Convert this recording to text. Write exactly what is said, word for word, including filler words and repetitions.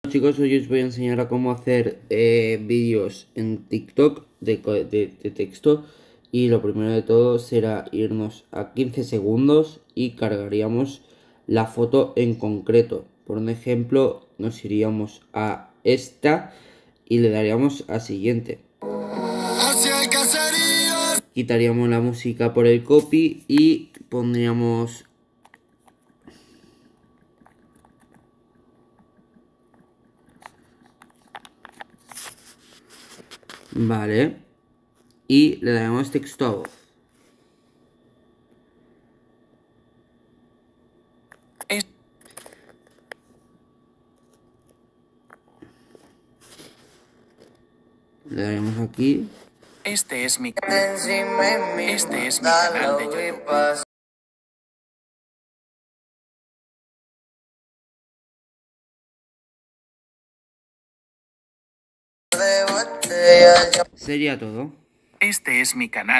Chicos, hoy os voy a enseñar a cómo hacer eh, vídeos en TikTok de, de, de texto. Y lo primero de todo será irnos a quince segundos y cargaríamos la foto en concreto. Por un ejemplo, nos iríamos a esta y le daríamos a siguiente. Quitaríamos la música por el copy y pondríamos... Vale. Y le daremos texto a voz. Le daremos aquí. Este es mi Este es mi canal de YouTube. Sería todo. Este es mi canal.